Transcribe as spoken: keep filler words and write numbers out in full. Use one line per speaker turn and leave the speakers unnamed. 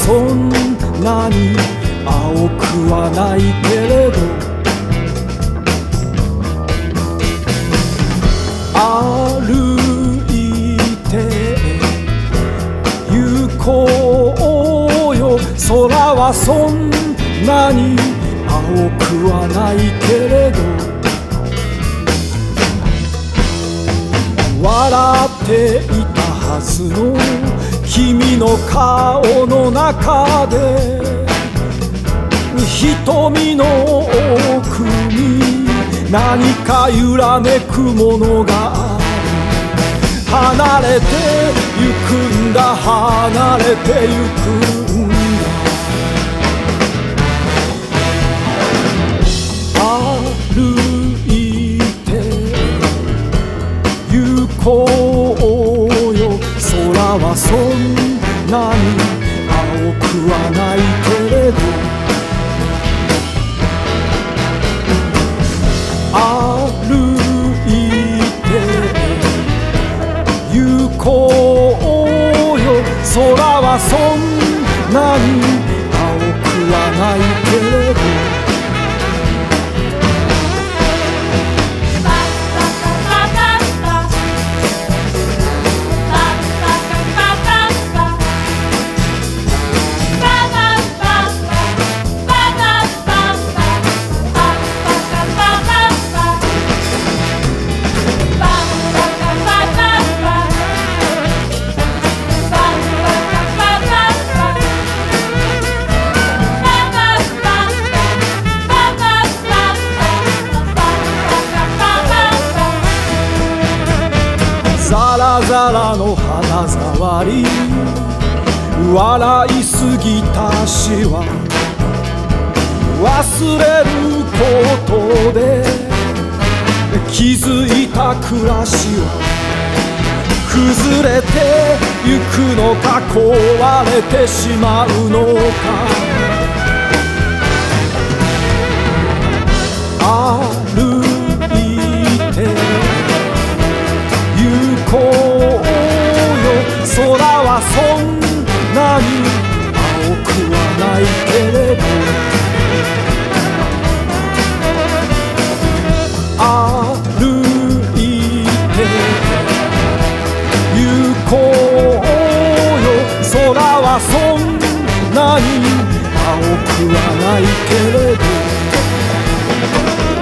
そんなに青くはないけれど、歩いて行こうよ。空はそんなに青くはないけれど、笑っていたはずの君の顔の中で、瞳の奥に何か揺らめくものがある。離れてゆくんだ、離れてゆくんだ。歩いて行こうよ。空はそんなに青くはないけれど、歩いて行こうよ。空はそんなに青くはないけれど、ザラザラの肌触り、笑いすぎたしは忘れることで、気づいた暮らしは崩れてゆくのか、壊れてしまうのか。歩いて行こうよ。空はそんなに青くはないけれど、歩いて行こうよ。空はそんなに青くはないけれど、